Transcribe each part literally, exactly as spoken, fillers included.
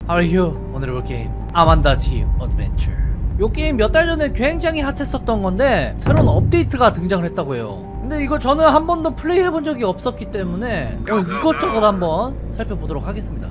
How are you? 오늘 해볼 게임 아만다 티 어드벤처. 요 게임 몇 달 전에 굉장히 핫했었던 건데 새로운 업데이트가 등장을 했다고 해요. 근데 이거 저는 한 번도 플레이 해본 적이 없었기 때문에 오늘 이것저것 한번 살펴보도록 하겠습니다.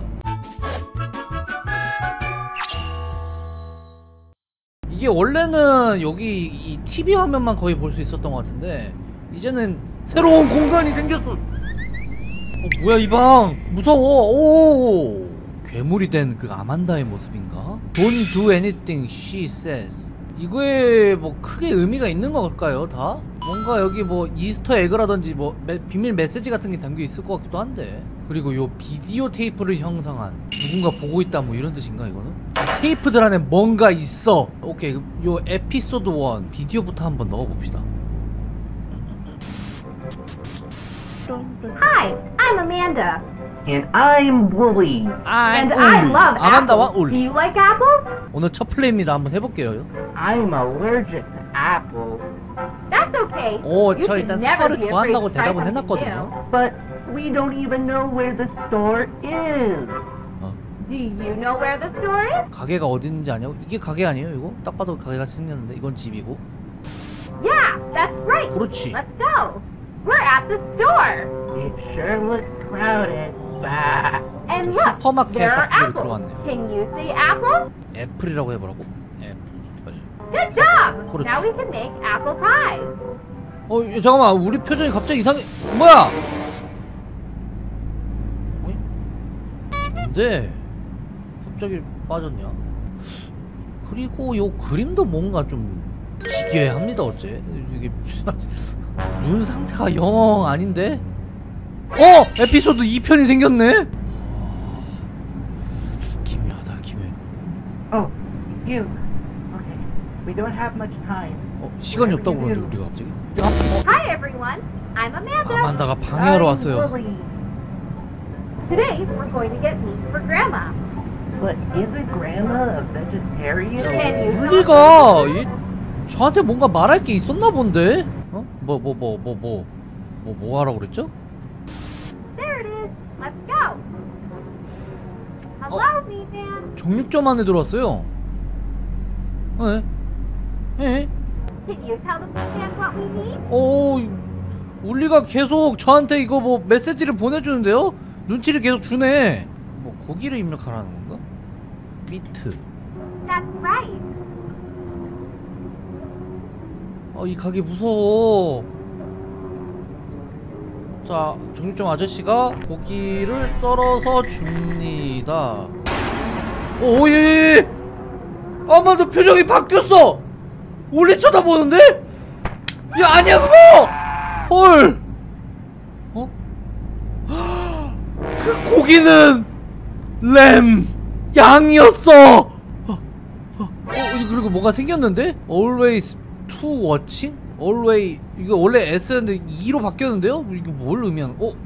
이게 원래는 여기 이 티비 화면만 거의 볼 수 있었던 것 같은데 이제는 새로운 공간이 생겼어. 어, 뭐야 이 방 무서워. 오, 괴물이 된 그 아만다의 모습인가? Don't do anything she says. 이거에 뭐 크게 의미가 있는 걸까요 다? 뭔가 여기 뭐 이스터 에그라든지 뭐 매, 비밀 메시지 같은 게 담겨 있을 것 같기도 한데. 그리고 요 비디오 테이프를 형성한 누군가 보고 있다 뭐 이런 뜻인가 이거는? 테이프들 안에 뭔가 있어. 오케이, 요 에피소드 일 비디오부터 한번 넣어봅시다. Hi, I'm Amanda. And I'm Wooly. I'm And I 울리. love 아만다와 apples. Do 울리. you like apples? 오늘 첫 플레이입니다. 한번 해볼게요. I'm allergic to apples. That's okay. 오, You 저 should 일단 never 사과를 be afraid 좋아한다고 to try 대답은 something 해놨거든요. new. But we don't even know where the store is. 어? Do you know where the store is? 가게가 어딘지 아냐고? 이게 가게 아니에요 이거? 딱 봐도 가게같이 생겼는데 이건 집이고. Yeah, that's right. 그렇지. Let's go. We're at the store. It sure looks crowded. Bah. And 저 look, 슈퍼마켓 there are 같은 데로 apples. 들어왔네요. Can you see apples? 애플이라고 해보라고? 애플. Good job. 그렇지. Now we can make apple pie. 어, 야, 잠깐만, 우리 표정이 갑자기 이상해. 뭐야? 어이? 근데 갑자기 빠졌냐? 그리고 요 그림도 뭔가 좀 기괴합니다. 어째 이게 눈 상태가 영 아닌데? 어! 에피소드 이 편이 생겼네? 기묘하다, 기묘해. Oh, you. Okay. We don't have much time. 어, 시간이 없다고 그러는데 우리가 갑자기? Hi everyone. I'm Amanda. 아만다가 방해하러 왔어요. I'm Wooly. Today we're going to get meat for Grandma. But isn't Grandma a vegetarian? Can you 우리가 이, 저한테 뭔가 말할 게 있었나 본데? 어? 뭐 뭐 뭐 뭐 뭐 뭐 뭐 하라고 그랬죠? There it is. Let's go. Hello, meat man. 정육점 안에 들어왔어요. 에? 에? Can you tell the meat man what we need? 오, 울리가 계속 저한테 이거 뭐 메시지를 보내주는데요? 눈치를 계속 주네. 뭐 고기를 입력하라는 건가? 미트. That's right. 어, 이 가게 무서워. 자, 정육점 아저씨가 고기를 썰어서 줍니다. 오, 예, 예, 예. 아마도 표정이 바뀌었어. 울리 쳐다보는데? 야, 아니야 그거! 헐. 어? 그 고기는 램 양이었어. 어, 어, 어, 그리고 뭐가 생겼는데? Always to watching? Always 이거 원래 S였는데 이로 바뀌었는데요? 이거 뭘 의미하는? 어?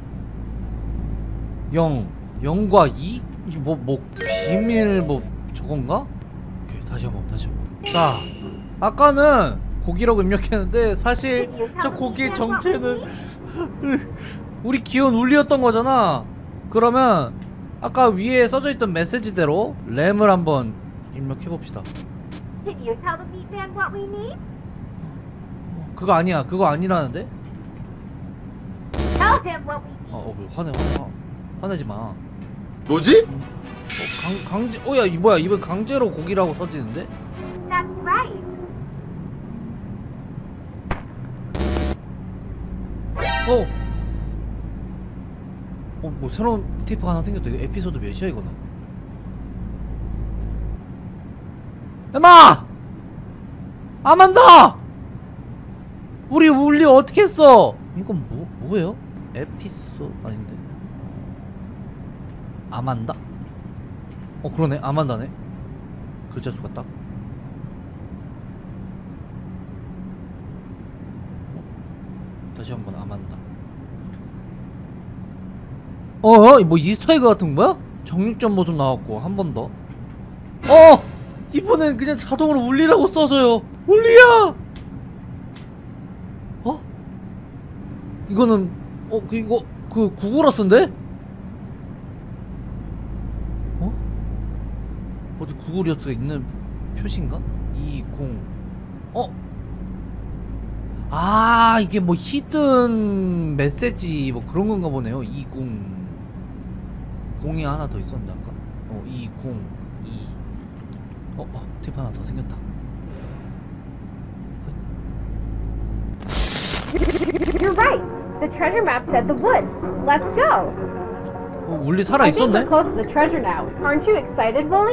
영 영과 이? 이거 뭐 뭐 비밀 뭐 저건가? 오케이, 다시 한번 다시 한번. 자, 아까는 고기라고 입력했는데 사실 저 고기의 정체는 우리 귀여운 울리였던 거잖아. 그러면 아까 위에 써져 있던 메시지대로 램을 한번 입력해 봅시다. Can you tell the meat man what we need? 그거 아니야. 그거 아니라는데? Tell him what we need. 어, 어, 뭐 화내, 화내, 화, 화내지 마. 뭐지? 어, 강, 강제, 어, 야, 이 뭐야? 이번 강제로 고기라고 써지는데? That's right. 어, 어, 뭐 새로운 테이프가 하나 생겼다. 이거 에피소드 몇이야 이거는? 엠마! 아만다! 우리 울리 어떻게 했어? 이건 뭐 뭐예요? 에피소 아닌데? 아만다? 어, 그러네. 아만다네. 글자 수가 딱. 어? 다시 한번 아만다. 어? 뭐 이스터에그 같은 거야? 정육점 모습 나왔고 한 번 더. 어! 이번엔 그냥 자동으로 울리라고 써줘요. 울리야! 어? 이거는 어? 그 이거 그 구글어스인데? 어? 어디 구글 이어트가 있는 표시인가? 이십 어? 아 이게 뭐 히든 메시지 뭐 그런 건가 보네요. 이십 공이 하나 더 있었는데 아까? 어 이십 이 어? 어 팁 하나 더 생겼다. You're right. The treasure map said the woods. Let's go. 어 울리 살아 I think 있었네? we're close to the treasure now. Aren't you excited, Willie?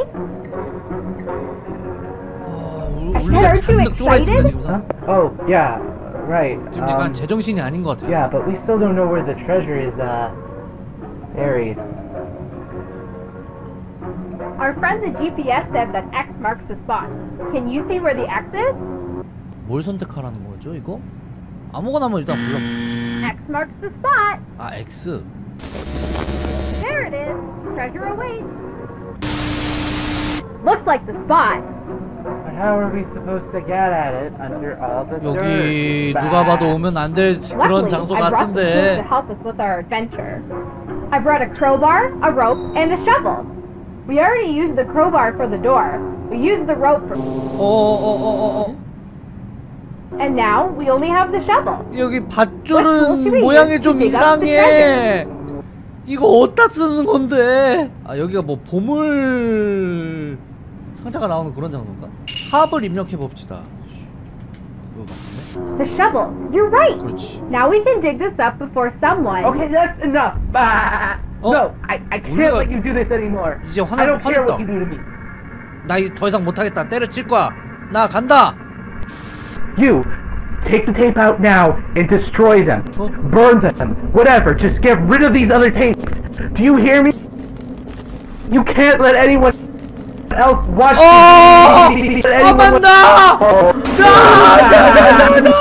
아 울- 울리가 Aren't you 잔뜩 쫄아 있습니다 지금. Huh? 사- Oh, yeah, right. 지금 약간 Um, 제정신이 아닌 것 같아요. yeah, but we still don't know where the treasure is, uh, buried. Our friend the G P S said that X marks the spot. Can you see where the X is? 뭘 선택하라는 거죠 이거? 아무거나 한번 일단 골라보세요. X marks the spot. 아 X. There it is. Treasure awaits. Looks like the spot. But how are we supposed to get at it under all the 여기 dirt? 누가 봐도 오면 안 될 그런 Luckily, 장소 I brought the tools 같은데. to help us with our adventure. I brought a crowbar, a rope, and a shovel. We already used the crowbar for the door. We used the rope for... 어어어어어 어. And now, we only have the shovel. 여기 What tool 밧줄은 should we 모양이 use 좀 to dig up the 이상해. 이거 어디다 쓰는 건데? 아 여기가 뭐 보물 상자가 나오는 그런 장소인가? 합을 입력해 봅시다. 그거 같은데? The shovel. You're right. 그렇지. Now we can dig this up before someone... Okay, that's enough. Ah, Oh, no, I, I can't 우리가 let you do this anymore. 이제 화나- I don't care 화냈다. what you do to me. 나 이제 더 이상 못하겠다. 때려칠 거야. 나 간다. You, take the tape out now and destroy them. Oh. Burn them. Whatever. Just get rid of these other tapes. Do you hear me? You can't let anyone else watch 어! these. Let anyone 아만다! Oh. 나! 나! 나! 나!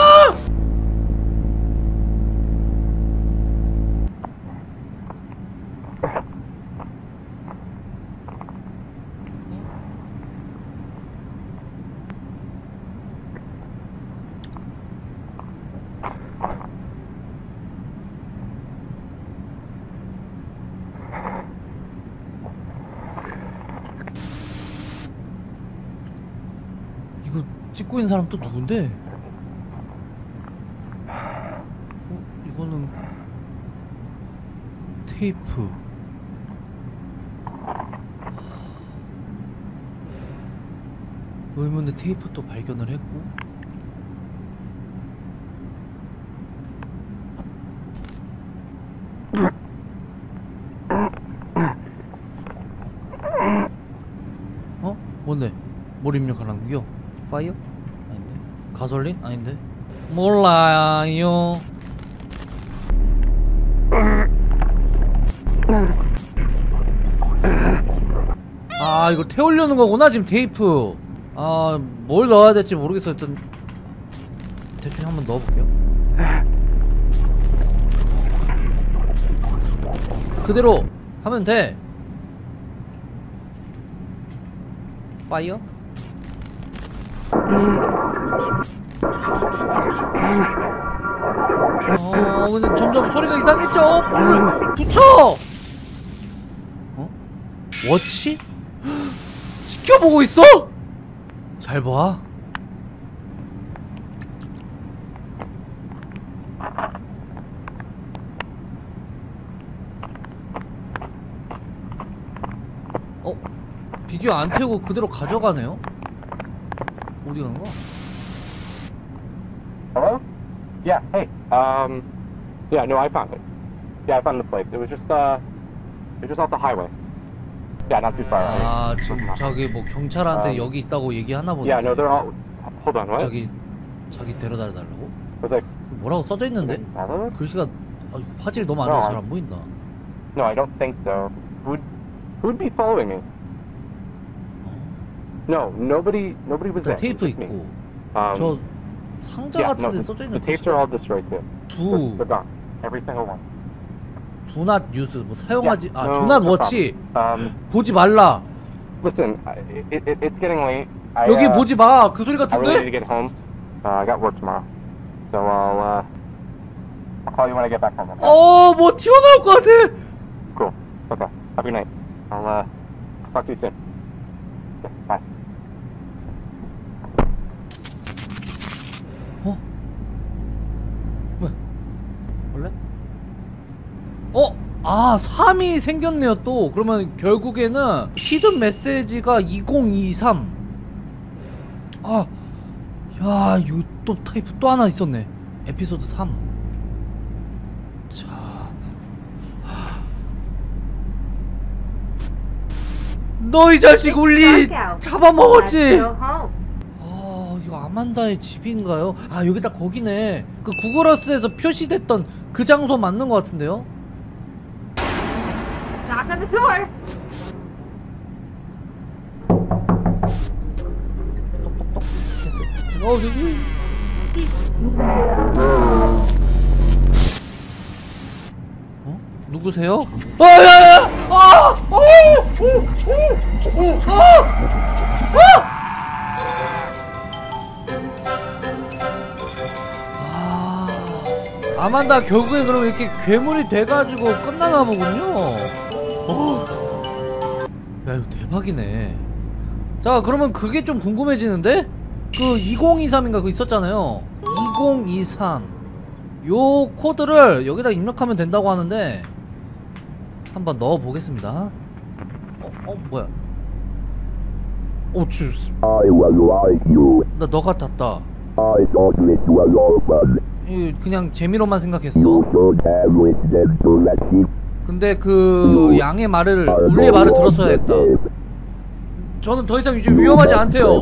이거 찍고 있는 사람 또 누군데? 어? 이거는 테이프. 의문의 테이프 또 발견을 했고. 어? 뭔데? 뭘 입력하라는 거요? 파이어? 아닌데. 가솔린? 아닌데. 몰라요. 아 이거 태우려는 거구나 지금 테이프. 아 뭘 넣어야 될지 모르겠어. 일단 대충 한번 넣어볼게요. 그대로 하면 돼. 파이어? 어, 근데 점점 소리가 이상했죠? 불을 붙여! 어? 워치? 지켜보고 있어? 잘 봐. 어? 비디오 안 태우고 그대로 가져가네요? 어디 가는 거야? Hello? Yeah, hey. Um, yeah, no, I found it. Yeah, I found the place. It was just, uh, it was just off the highway. Yeah, not too far. 아, 지금 저기 뭐 경찰한테 Um, 여기 있다고 얘기하나 보네. Yeah, no, they're all. Hold on, what? 자기 자기 데려다 달라고? Was like, 뭐라고 써져 있는데? follow? 글씨가 아, 화질이 너무 안 좋아서 잘 안 보인다. No, I don't think so. Who'd, who'd be following me? No, nobody, nobody was 일단 there. 테이프 It was just me. 있고 Um, 저 상자 yeah, 같은 no, 데 the, 써져 the 있는 tapes are all destroyed too. 두 They're gone. Every single one. 두낫 뉴스 뭐 사용하지 Yeah, 아 no, 두낫 no 워치 problem. Um, 보지 말라. listen, I- it, it, it's getting late. I, 여기 uh, 보지 마. 그 소리 I really need to 같은데? get home. Uh, I got work tomorrow. So I'll, uh, I'll call you when I get back home. Okay? 어, 뭐 튀어나올 것 같아. Cool. Okay. Have a good night. I'll, uh, talk to you soon. Bye. 어? 왜? 원래? 어? 아, 삼이 생겼네요 또. 그러면 결국에는 히든 메시지가 이공이삼. 아, 야, 이거 또 타입 또 하나 있었네. 에피소드 삼. 자, 너 이 자식 울리 잡아먹었지? Let's go home. 아, 이거 아만다의 집인가요? 아, 여기다 거기네. 그 구글어스에서 표시됐던 그 장소 맞는 것 같은데요? Knock on the door. 똑똑똑. 됐어. 어, 저기. 어? 누구세요? 아, 야, 야! 아! 오! 오! 오! 오! 아! 아! 아! 아만다 결국에 그럼 이렇게 괴물이 돼가지고 끝나나 보군요. 어. 야, 이거 대박이네. 자, 그러면 그게 좀 궁금해지는데? 그 이공이삼인가 그거 있었잖아요. 이공이삼. 요 코드를 여기다 입력하면 된다고 하는데 한번 넣어 보겠습니다. 어, 어, 뭐야? 어, 주. I was like you. 나 너 같았다. I thought this was all fun. 이 그냥 재미로만 생각했어. You should have listened to that shit. 근데 그 양의 말을 울리의 말을 들었어야 했다. 저는 더 이상 이제 위험하지 않대요.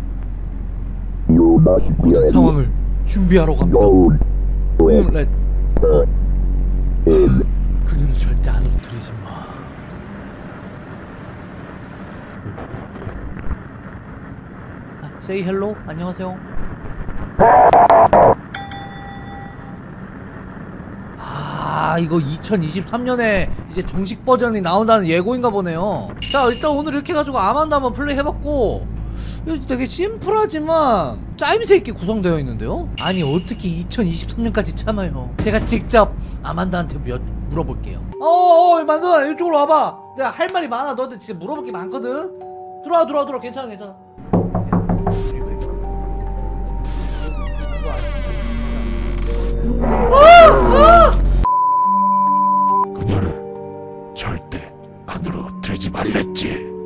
You must be 모든 ready. 상황을 준비하러 갑니다. Don't 음, let 렛. 어, in. 그녀를 절대 안으로 들이지 마. 아, say hello. 안녕하세요. 아, 이거 이천이십삼 년에 이제 정식 버전이 나온다는 예고인가 보네요. 자, 일단 오늘 이렇게 해가지고 아만다 한번 플레이 해봤고, 이거 되게 심플하지만 짜임새 있게 구성되어 있는데요? 아니, 어떻게 이천이십삼 년까지 참아요? 제가 직접 아만다한테 몇, 물어볼게요. 어어, 만두야, 이쪽으로 와봐. 내가 할 말이 많아. 너한테 진짜 물어볼 게 많거든? 들어와, 들어와, 들어와. 괜찮아, 괜찮아. 그녀를 절대 안으로 들이지 말랬지.